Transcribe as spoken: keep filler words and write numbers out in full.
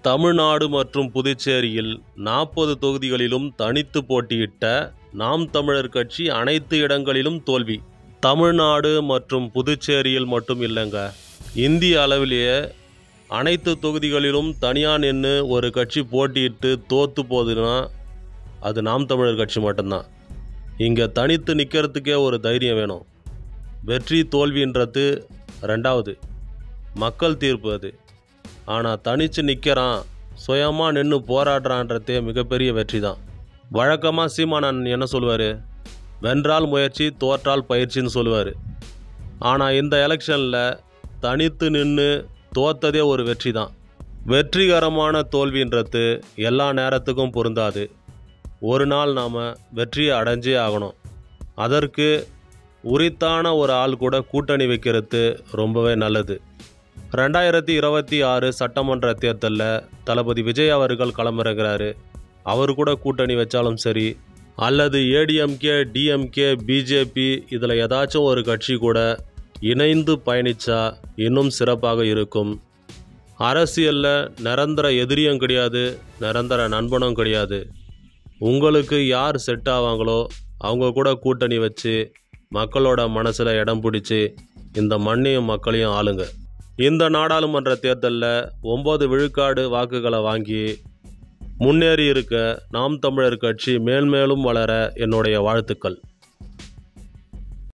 தமிழ்நாடு மற்றும் புதுச்சேரியில் நாற்பது தொகுதிகளிலும் தனித்து போட்டியிட்ட நாம் தமிழர் கட்சி அனைத்து இடங்களிலும் தோல்வி. தமிழ்நாடு மற்றும் புதுச்சேரியில் மட்டும் இல்லைங்க, இந்திய அளவிலேயே அனைத்து தொகுதிகளிலும் தனியாக நின்று ஒரு கட்சி போட்டியிட்டு தோற்று போகுதுன்னா அது நாம் தமிழர் கட்சி மட்டும்தான். இங்கே தனித்து நிற்கிறதுக்கே ஒரு தைரியம் வேணும். வெற்றி தோல்வின்றது ரெண்டாவது, மக்கள் தீர்ப்பு அது. ஆனால் தனித்து நிற்கிறான், சுயமாக நின்று போராடுறான்றதே மிகப்பெரிய வெற்றி தான். வழக்கமாக சீமானன் என்ன சொல்லுவார், வென்றால் முயற்சி தோற்றால் பயிற்சின்னு சொல்லுவார். ஆனால் இந்த எலெக்ஷனில் தனித்து நின்று தோற்றதே ஒரு வெற்றி தான். வெற்றிகரமான தோல்வின்றது எல்லா நேரத்துக்கும் பொருந்தாது. ஒரு நாள் நாம் வெற்றியை அடைஞ்சே ஆகணும். அதற்கு உரித்தான ஒரு ஆள் கூட கூட்டணி வைக்கிறது ரொம்பவே நல்லது. ரெண்டாயிரத்தி இருபத்தி ஆறு சட்டமன்ற தேர்தலில் தளபதி விஜய் அவர்கள் களமிறங்குறாரு. அவர் கூட கூட்டணி வச்சாலும் சரி, அல்லது ஏடிஎம்கே, டிஎம்கே, பிஜேபி இதில் ஏதாச்சும் ஒரு கட்சி கூட இணைந்து பயணித்தா இன்னும் சிறப்பாக இருக்கும். அரசியலில் நிரந்தர எதிரியும் கிடையாது, நிரந்தர நண்பனும் கிடையாது. உங்களுக்கு யார் செட் ஆவாங்களோ அவங்க கூட கூட்டணி வச்சு மக்களோட மனசில் இடம் பிடிச்சி இந்த மண்ணையும் மக்களையும் ஆளுங்க. இந்த நாடாளுமன்ற தேர்தலில் ஒம்பது விழுக்காடு வாக்குகளை வாங்கி முன்னேறி இருக்க நாம் தமிழர் கட்சி மேன்மேலும் வளர என்னுடைய வாழ்த்துக்கள்.